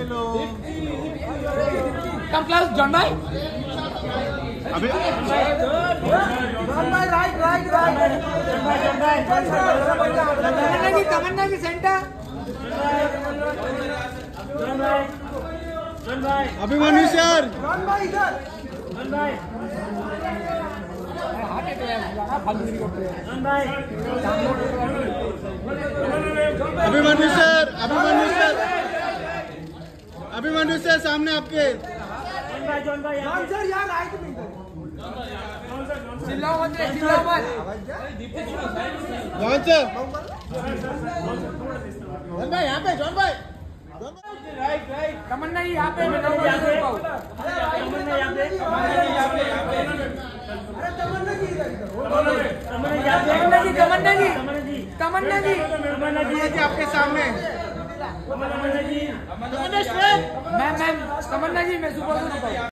Hello. कम class John भाई। अभी John भाई राइट राइट राइट। तमन्ना की सेंटर। अभिमन्यु सर। जॉन भाई इधर। Abhimanyu sir, Abhimanyu sir, Abhimanyu sir सामने आपके। जॉन सर यार राइट में। चिल्लाओ मत रे, चिल्लाओ मत। John sir. जॉन भाई यहाँ पे, जॉन भाई। Right right. तमन्ना जी यहाँ पे। तमन्ना यहाँ पे। तमन्ना जी आपके सामने। मैम तमन्ना जी मैं सुपर